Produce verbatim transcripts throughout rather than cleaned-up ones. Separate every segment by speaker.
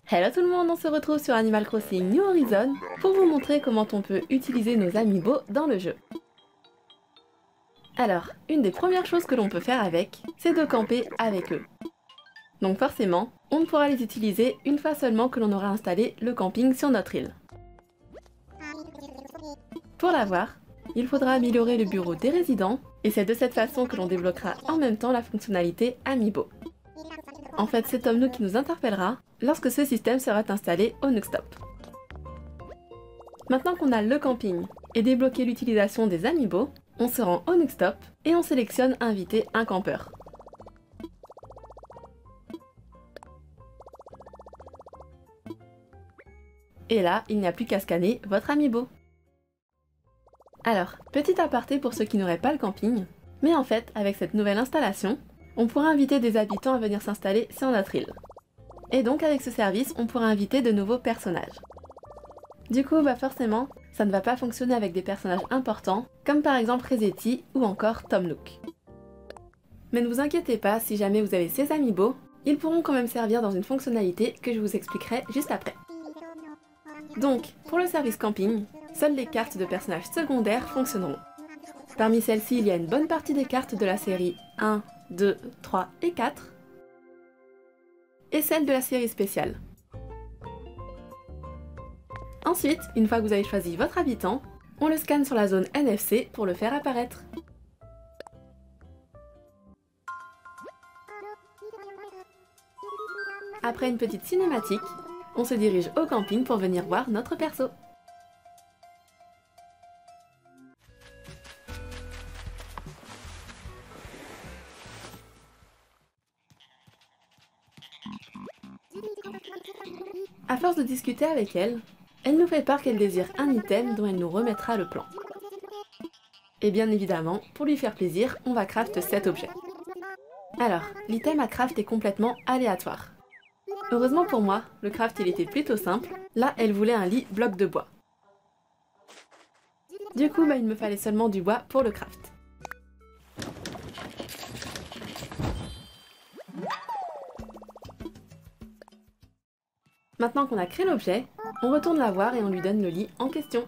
Speaker 1: Hello tout le monde, on se retrouve sur Animal Crossing New Horizons pour vous montrer comment on peut utiliser nos amiibo dans le jeu. Alors, une des premières choses que l'on peut faire avec, c'est de camper avec eux. Donc forcément, on ne pourra les utiliser une fois seulement que l'on aura installé le camping sur notre île. Pour l'avoir, il faudra améliorer le bureau des résidents, et c'est de cette façon que l'on débloquera en même temps la fonctionnalité Amiibo. En fait, c'est Tom Nook qui nous interpellera lorsque ce système sera installé au Nook Stop. Maintenant qu'on a le camping et débloqué l'utilisation des Amiibo, on se rend au Nook Stop et on sélectionne Inviter un campeur. Et là, il n'y a plus qu'à scanner votre Amiibo. Alors, petit aparté pour ceux qui n'auraient pas le camping, mais en fait, avec cette nouvelle installation, on pourra inviter des habitants à venir s'installer sur notre île. Et donc avec ce service, on pourra inviter de nouveaux personnages. Du coup, bah forcément, ça ne va pas fonctionner avec des personnages importants, comme par exemple Resetti ou encore Tom Nook. Mais ne vous inquiétez pas, si jamais vous avez ces amiibo, ils pourront quand même servir dans une fonctionnalité que je vous expliquerai juste après. Donc, pour le service camping, seules les cartes de personnages secondaires fonctionneront. Parmi celles-ci, il y a une bonne partie des cartes de la série un, deux, trois et quatre, et celle de la série spéciale. Ensuite, une fois que vous avez choisi votre habitant, on le scanne sur la zone N F C pour le faire apparaître. Après une petite cinématique, on se dirige au camping pour venir voir notre perso. À force de discuter avec elle, elle nous fait part qu'elle désire un item dont elle nous remettra le plan. Et bien évidemment, pour lui faire plaisir, on va craft cet objet. Alors, l'item à craft est complètement aléatoire. Heureusement pour moi, le craft il était plutôt simple, là elle voulait un lit bloc de bois. Du coup, bah, il me fallait seulement du bois pour le craft. Maintenant qu'on a créé l'objet, on retourne la voir et on lui donne le lit en question.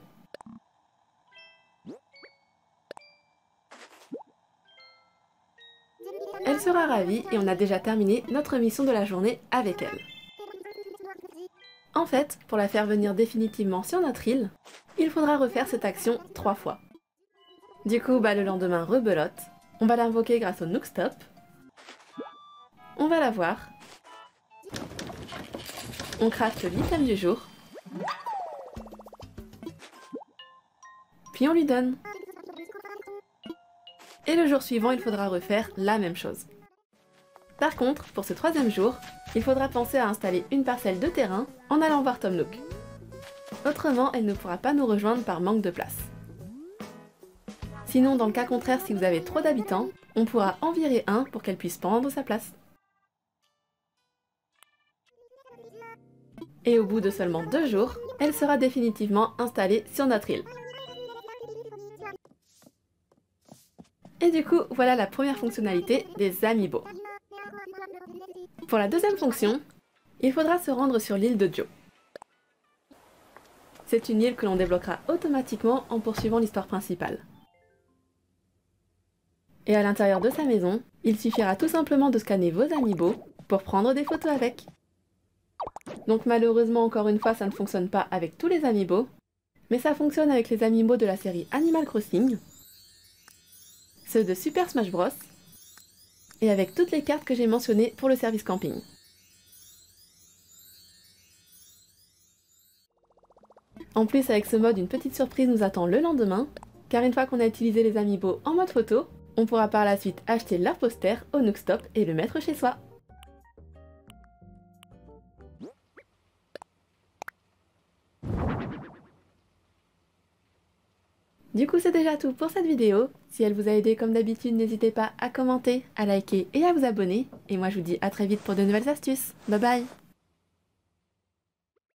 Speaker 1: Elle sera ravie et on a déjà terminé notre mission de la journée avec elle. En fait, pour la faire venir définitivement sur notre île, il faudra refaire cette action trois fois. Du coup, bah, le lendemain rebelote, on va l'invoquer grâce au Nook Stop, on va la voir, on crafte l'item du jour, puis on lui donne. Et le jour suivant, il faudra refaire la même chose. Par contre, pour ce troisième jour, il faudra penser à installer une parcelle de terrain en allant voir Tom Nook. Autrement, elle ne pourra pas nous rejoindre par manque de place. Sinon, dans le cas contraire, si vous avez trop d'habitants, on pourra en virer un pour qu'elle puisse prendre sa place. Et au bout de seulement deux jours, elle sera définitivement installée sur notre île. Et du coup, voilà la première fonctionnalité des amiibo. Pour la deuxième fonction, il faudra se rendre sur l'île de Joe. C'est une île que l'on débloquera automatiquement en poursuivant l'histoire principale. Et à l'intérieur de sa maison, il suffira tout simplement de scanner vos amiibo pour prendre des photos avec. Donc malheureusement, encore une fois, ça ne fonctionne pas avec tous les amiibo, mais ça fonctionne avec les amiibo de la série Animal Crossing, ceux de Super Smash Bros, et avec toutes les cartes que j'ai mentionnées pour le service camping. En plus, avec ce mode, une petite surprise nous attend le lendemain, car une fois qu'on a utilisé les amiibo en mode photo, on pourra par la suite acheter leur poster au Nook Stop et le mettre chez soi. Du coup, c'est déjà tout pour cette vidéo. Si elle vous a aidé comme d'habitude, n'hésitez pas à commenter, à liker et à vous abonner. Et moi, je vous dis à très vite pour de nouvelles astuces. Bye bye!